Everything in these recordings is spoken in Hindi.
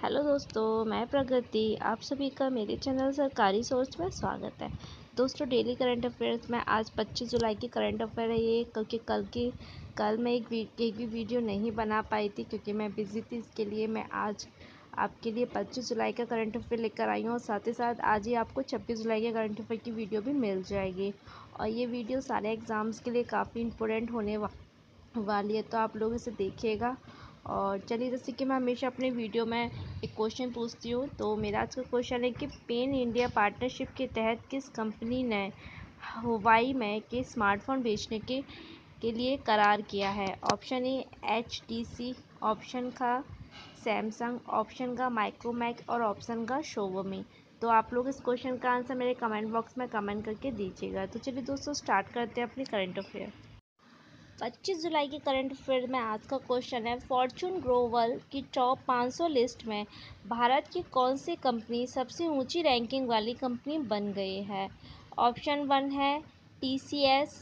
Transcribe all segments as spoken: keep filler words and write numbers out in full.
हेलो दोस्तों, मैं प्रगति। आप सभी का मेरे चैनल सरकारी सोर्स में स्वागत है। दोस्तों, डेली करंट अफेयर्स में आज पच्चीस जुलाई की करंट अफेयर है ये, क्योंकि कल की कल मैं एक, एक भी वीडियो नहीं बना पाई थी क्योंकि मैं बिज़ी थी। इसके लिए मैं आज आपके लिए पच्चीस जुलाई का करंट अफेयर लेकर आई हूँ और साथ ही साथ आज ही आपको छब्बीस जुलाई के करंट अफेयर की वीडियो भी मिल जाएगी। और ये वीडियो सारे एग्ज़ाम्स के लिए काफ़ी इंपॉर्टेंट होने वा, वाली है, तो आप लोग इसे देखिएगा। और चलिए, जैसे कि मैं हमेशा अपने वीडियो में एक क्वेश्चन पूछती हूँ, तो मेरा आज का क्वेश्चन है कि पेन इंडिया पार्टनरशिप के तहत किस कंपनी ने हवाई में के स्मार्टफोन बेचने के के लिए करार किया है। Option A H T C, option का सैमसंग, ऑप्शन का माइक्रोमैक्स और ऑप्शन का शोवमी। तो आप लोग इस क्वेश्चन का आंसर मेरे कमेंट बॉक्स में कमेंट करके दीजिएगा। तो चलिए दोस्तों, स्टार्ट करते हैं अपनी करंट अफेयर। पच्चीस जुलाई के करंट अफेयर में आज का क्वेश्चन है, फॉर्च्यून ग्लोबल की टॉप पाँच सौ लिस्ट में भारत की कौन सी कंपनी सबसे ऊंची रैंकिंग वाली कंपनी बन गई है। ऑप्शन वन है टी सी एस,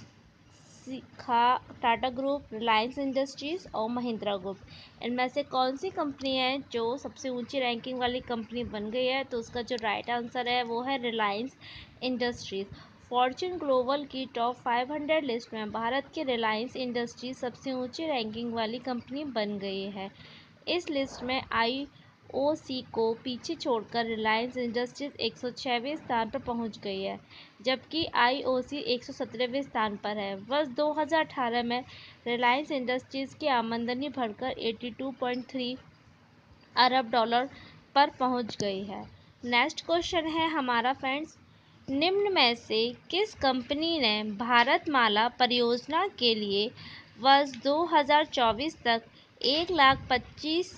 खा टाटा ग्रुप, रिलायंस इंडस्ट्रीज़ और महिंद्रा ग्रुप। इनमें से कौन सी कंपनी है जो सबसे ऊंची रैंकिंग वाली कंपनी बन गई है। तो उसका जो राइट आंसर है वो है रिलायंस इंडस्ट्रीज़। फॉर्च्यून ग्लोबल की टॉप पाँच सौ लिस्ट में भारत की रिलायंस इंडस्ट्रीज सबसे ऊंची रैंकिंग वाली कंपनी बन गई है। इस लिस्ट में आई ओ सी को पीछे छोड़कर रिलायंस इंडस्ट्रीज एक सौ छहवें स्थान पर पहुंच गई है, जबकि आई ओ सी एक सौ सत्रहवें स्थान पर है। वर्ष दो हज़ार अठारह में रिलायंस इंडस्ट्रीज की आमदनी बढ़कर बयासी पॉइंट तीन अरब डॉलर पर पहुंच गई है। नेक्स्ट क्वेश्चन है हमारा फ्रेंड्स, निम्न में से किस कंपनी ने भारतमाला परियोजना के लिए वर्ष दो हज़ार चौबीस तक एक लाख पच्चीस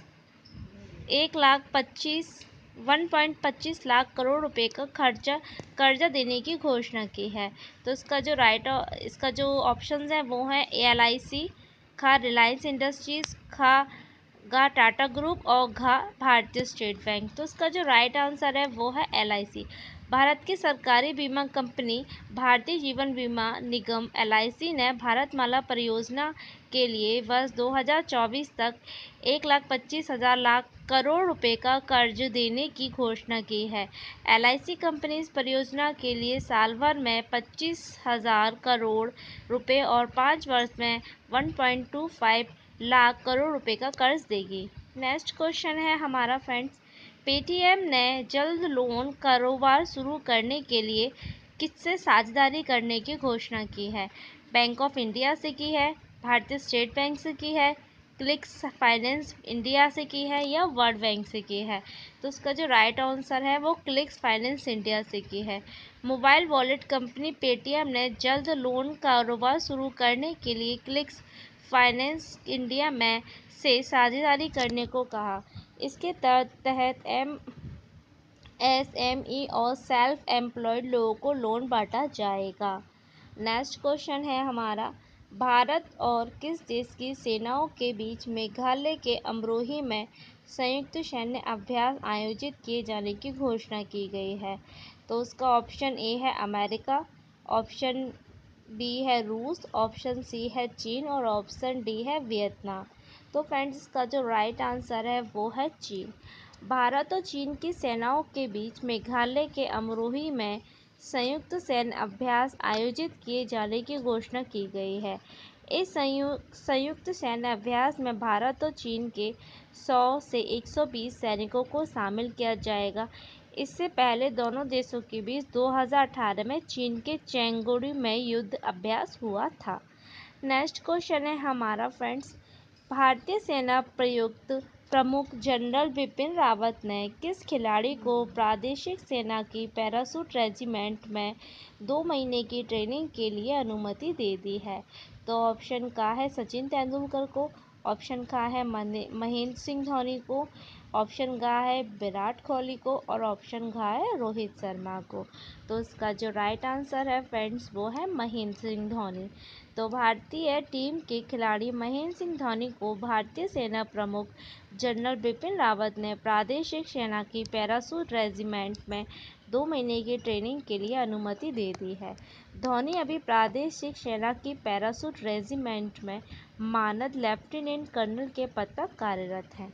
एक लाख पच्चीस वन पॉइंट पच्चीस लाख करोड़ रुपए का खर्चा कर्जा देने की घोषणा की है। तो इसका जो राइट इसका जो ऑप्शंस हैं वो हैं एल आई सी, खा रिलायंस इंडस्ट्रीज, खा गा टाटा ग्रुप और घा भारतीय स्टेट बैंक। तो इसका जो राइट आंसर है वो है एल आई सी। भारत की सरकारी बीमा कंपनी भारतीय जीवन बीमा निगम एल आई सी ने भारतमाला परियोजना के लिए वर्ष दो हज़ार चौबीस तक एक लाख पच्चीस हज़ार लाख करोड़ रुपए का कर्ज देने की घोषणा की है। एल आई सी कंपनी इस परियोजना के लिए साल भर में पच्चीस हज़ार करोड़ रुपए और पाँच वर्ष में एक पॉइंट दो पाँच लाख करोड़ रुपए का कर्ज देगी। नेक्स्ट क्वेश्चन है हमारा फ्रेंड्स, पेटीएम ने जल्द लोन कारोबार शुरू करने के लिए किससे साझेदारी करने की घोषणा की है। बैंक ऑफ इंडिया से की है, भारतीय स्टेट बैंक से की है, क्लिक्स फाइनेंस इंडिया से की है या वर्ल्ड बैंक से की है। तो उसका जो राइट आंसर है वो क्लिक्स फाइनेंस इंडिया से की है। मोबाइल वॉलेट कंपनी पेटीएम ने जल्द लोन कारोबार शुरू करने के लिए क्लिक्स फाइनेंस इंडिया में से साझेदारी करने को कहा। इसके तहत एम एस एम ई और सेल्फ एम्प्लॉयड लोगों को लोन बांटा जाएगा। नेक्स्ट क्वेश्चन है हमारा, भारत और किस देश की सेनाओं के बीच मेघालय के अमरोही में संयुक्त सैन्य अभ्यास आयोजित किए जाने की घोषणा की गई है। तो उसका ऑप्शन ए है अमेरिका, ऑप्शन बी है रूस, ऑप्शन सी है चीन और ऑप्शन डी है वियतनाम। तो फ्रेंड्स, इसका जो राइट आंसर है वो है चीन। भारत और चीन की सेनाओं के बीच मेघालय के अमरोही में संयुक्त सैन्य अभ्यास आयोजित किए जाने की घोषणा की गई है। इस संयुक्त संयुक्त सैन्य अभ्यास में भारत और चीन के सौ से एक सौ बीस सैनिकों को शामिल किया जाएगा। इससे पहले दोनों देशों के बीच दो हज़ार अठारह में चीन के चेंगडू में युद्ध अभ्यास हुआ था। नेक्स्ट क्वेश्चन है हमारा फ्रेंड्स, भारतीय सेना प्रयुक्त प्रमुख जनरल बिपिन रावत ने किस खिलाड़ी को प्रादेशिक सेना की पैराशूट रेजिमेंट में दो महीने की ट्रेनिंग के लिए अनुमति दे दी है। तो ऑप्शन का है सचिन तेंदुलकर को, ऑप्शन का है महेंद्र सिंह धोनी को, ऑप्शन का है विराट कोहली को और ऑप्शन का है रोहित शर्मा को। तो इसका जो राइट आंसर है फ्रेंड्स वो है महेंद्र सिंह धोनी। तो भारतीय टीम के खिलाड़ी महेंद्र सिंह धोनी को भारतीय सेना प्रमुख जनरल बिपिन रावत ने प्रादेशिक सेना की पैराशूट रेजिमेंट में दो महीने की ट्रेनिंग के लिए अनुमति दे दी है। धोनी अभी प्रादेशिक सेना की पैराशूट रेजिमेंट में मानद लेफ्टिनेंट कर्नल के पद पर कार्यरत हैं।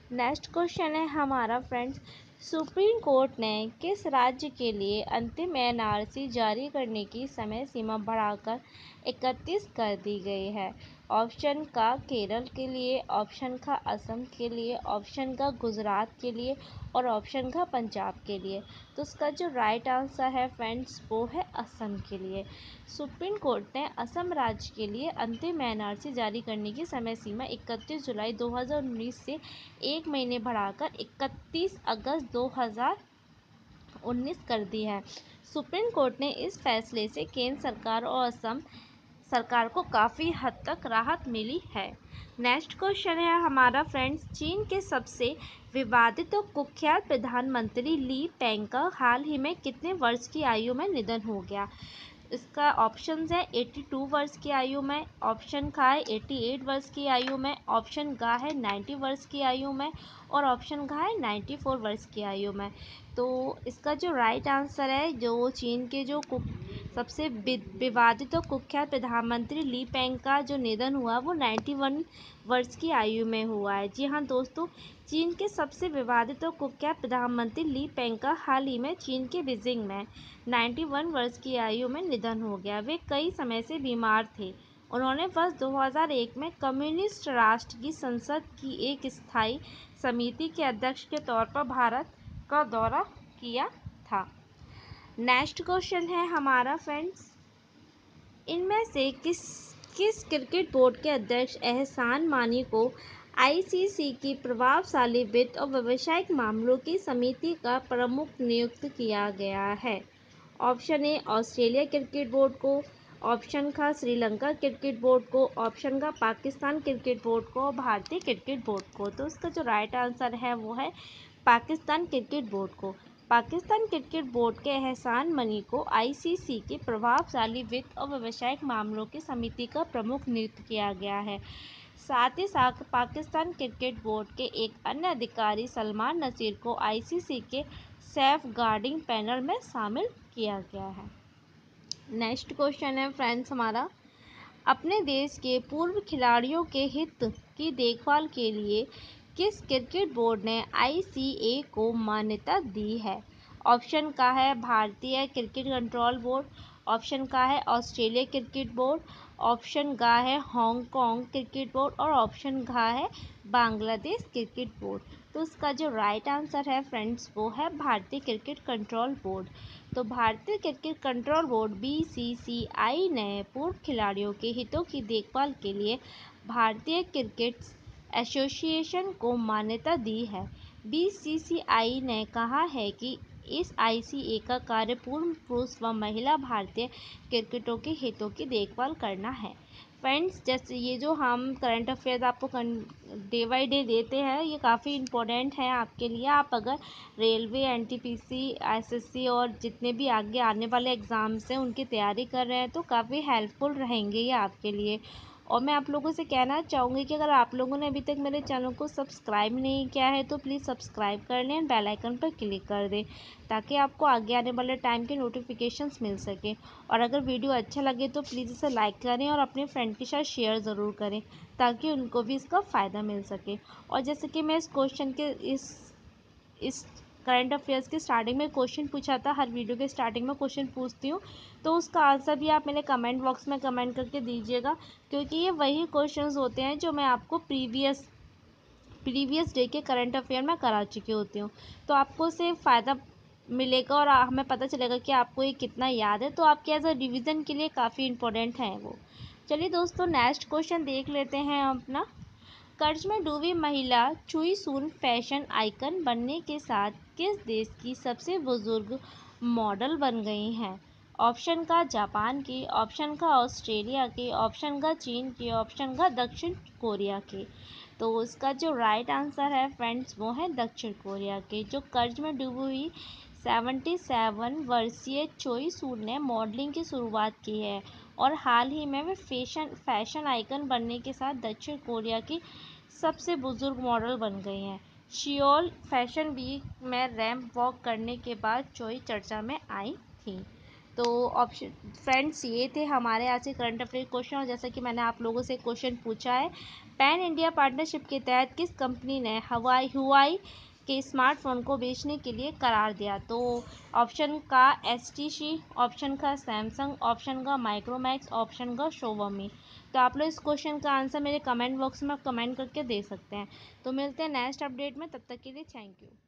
नेक्स्ट क्वेश्चन है हमारा फ्रेंड्स, सुप्रीम कोर्ट ने किस राज्य के लिए अंतिम एन आर सी जारी करने की समय सीमा बढ़ाकर इकतीस कर दी गई है? ऑप्शन का केरल के लिए, ऑप्शन का असम के लिए, ऑप्शन का गुजरात के लिए और ऑप्शन का पंजाब के लिए। तो इसका जो राइट आंसर है फ्रेंड्स वो है असम के लिए। सुप्रीम कोर्ट ने असम राज्य के लिए अंतिम एन आर सी जारी करने की समय सीमा इकतीस जुलाई दो हज़ार उन्नीस से एक महीने बढ़ाकर इकतीस अगस्त दो हज़ार उन्नीस कर दी है। सुप्रीम कोर्ट ने इस फैसले से केंद्र सरकार और असम सरकार को काफ़ी हद तक राहत मिली है। नेक्स्ट क्वेश्चन है हमारा फ्रेंड्स, चीन के सबसे विवादित और कुख्यात प्रधानमंत्री ली पेंग का हाल ही में कितने वर्ष की आयु में निधन हो गया? इसका ऑप्शन है बयासी वर्ष की आयु में, ऑप्शन का है अट्ठासी वर्ष की आयु में, ऑप्शन का है नब्बे वर्ष की आयु में और ऑप्शन का है चौरानवे वर्ष की आयु में। तो इसका जो राइट आंसर है, जो चीन के जो सबसे विवादित और कुख्यात प्रधानमंत्री ली पेंग का जो निधन हुआ वो इक्यानवे वर्ष की आयु में हुआ है। जी हाँ दोस्तों, चीन के सबसे विवादित और कुख्यात प्रधानमंत्री ली पेंग का हाल ही में चीन के बीजिंग में इक्यानवे वर्ष की आयु में निधन हो गया। वे कई समय से बीमार थे। उन्होंने वर्ष दो हज़ार एक में कम्युनिस्ट राष्ट्र की संसद की एक स्थायी समिति के अध्यक्ष के तौर पर भारत का दौरा किया था। नेक्स्ट क्वेश्चन है हमारा फ्रेंड्स, इनमें से किस किस क्रिकेट बोर्ड के अध्यक्ष एहसान मानी को आई सी सी की प्रभावशाली वित्त और व्यावसायिक मामलों की समिति का प्रमुख नियुक्त किया गया है? Option A Australia cricket board को, ऑप्शन का श्रीलंका क्रिकेट बोर्ड को, ऑप्शन का पाकिस्तान क्रिकेट बोर्ड को और भारतीय क्रिकेट बोर्ड को। तो इसका जो राइट आंसर है वो है पाकिस्तान क्रिकेट बोर्ड को। पाकिस्तान क्रिकेट बोर्ड के एहसान मनी को आई सी सी की प्रभावशाली वित्त और व्यावसायिक मामलों की समिति का प्रमुख नियुक्त किया गया है। साथ ही साथ पाकिस्तान क्रिकेट बोर्ड के एक अन्य अधिकारी सलमान नसीर को आई सी सी के सेफ गार्डिंग पैनल में शामिल किया गया है। नेक्स्ट क्वेश्चन है फ्रेंड्स हमारा, अपने देश के पूर्व खिलाड़ियों के हित की देखभाल के लिए किस क्रिकेट बोर्ड ने आई सी ए को मान्यता दी है? ऑप्शन का है भारतीय क्रिकेट कंट्रोल बोर्ड, ऑप्शन का है ऑस्ट्रेलिया क्रिकेट बोर्ड, ऑप्शन का है हांगकांग क्रिकेट बोर्ड और ऑप्शन का है बांग्लादेश क्रिकेट बोर्ड। तो इसका जो राइट आंसर है फ्रेंड्स वो है भारतीय क्रिकेट कंट्रोल बोर्ड। तो भारतीय cricket control board B C C I ने पूर्व खिलाड़ियों के हितों की देखभाल के लिए भारतीय क्रिकेट एसोसिएशन को मान्यता दी है। बी सी सी आई ने कहा है कि इस आई सी ए का कार्य पूर्व पुरुष व महिला भारतीय क्रिकेटरों के हितों की देखभाल करना है। फ्रेंड्स, जैसे ये जो हम करंट अफेयर्स आपको डे बाई डे देते हैं ये काफ़ी इम्पोर्टेंट है आपके लिए। आप अगर railway, N T P C, S S C और जितने भी आगे आने वाले एग्ज़ाम्स हैं उनकी तैयारी कर रहे हैं तो काफ़ी हेल्पफुल रहेंगे ये आपके लिए। और मैं आप लोगों से कहना चाहूँगी कि अगर आप लोगों ने अभी तक मेरे चैनल को सब्सक्राइब नहीं किया है तो प्लीज़ सब्सक्राइब कर लें, बेल आइकन पर क्लिक कर दें ताकि आपको आगे आने वाले टाइम के नोटिफिकेशंस मिल सके। और अगर वीडियो अच्छा लगे तो प्लीज़ इसे लाइक करें और अपने फ्रेंड के साथ शेयर ज़रूर करें ताकि उनको भी इसका फ़ायदा मिल सके। और जैसे कि मैं इस क्वेश्चन के इस इस करंट अफेयर्स के स्टार्टिंग में क्वेश्चन पूछा था, हर वीडियो के स्टार्टिंग में क्वेश्चन पूछती हूँ तो उसका आंसर भी आप मेरे कमेंट बॉक्स में कमेंट करके दीजिएगा, क्योंकि ये वही क्वेश्चंस होते हैं जो मैं आपको प्रीवियस प्रीवियस डे के करंट अफेयर में करा चुकी होती हूँ। तो आपको उससे फ़ायदा मिलेगा और हमें पता चलेगा कि आपको ये कितना याद है, तो आपके एज अ रिविज़न के लिए काफ़ी इंपॉर्टेंट है वो। चलिए दोस्तों, नेक्स्ट क्वेश्चन देख लेते हैं अपना। कर्ज में डूबी महिला चुई सून फैशन आइकन बनने के साथ किस देश की सबसे बुजुर्ग मॉडल बन गई हैं? ऑप्शन का जापान की, ऑप्शन का ऑस्ट्रेलिया की, ऑप्शन का चीन की, ऑप्शन का दक्षिण कोरिया की। तो उसका जो राइट आंसर है फ्रेंड्स वो है दक्षिण कोरिया के। जो कर्ज में डूबी हुई सतहत्तर वर्षीय चोई सून ने मॉडलिंग की शुरुआत की है और हाल ही में वे फैशन फैशन आइकन बनने के साथ दक्षिण कोरिया की सबसे बुजुर्ग मॉडल बन गई हैं। सियोल फैशन वीक में रैंप वॉक करने के बाद चोई चर्चा में आई थी। तो ऑप्शन फ्रेंड्स ये थे हमारे आज के करंट अफेयर क्वेश्चन। और जैसा कि मैंने आप लोगों से क्वेश्चन पूछा है, पैन इंडिया पार्टनरशिप के तहत किस कंपनी ने हवाई हुआई के स्मार्टफोन को बेचने के लिए करार दिया? तो ऑप्शन का एच टी सी, ऑप्शन का सैमसंग, ऑप्शन का माइक्रोमैक्स, ऑप्शन का शोवमी। तो आप लोग इस क्वेश्चन का आंसर मेरे कमेंट बॉक्स में कमेंट करके दे सकते हैं। तो मिलते हैं नेक्स्ट अपडेट में, तब तक के लिए थैंक यू।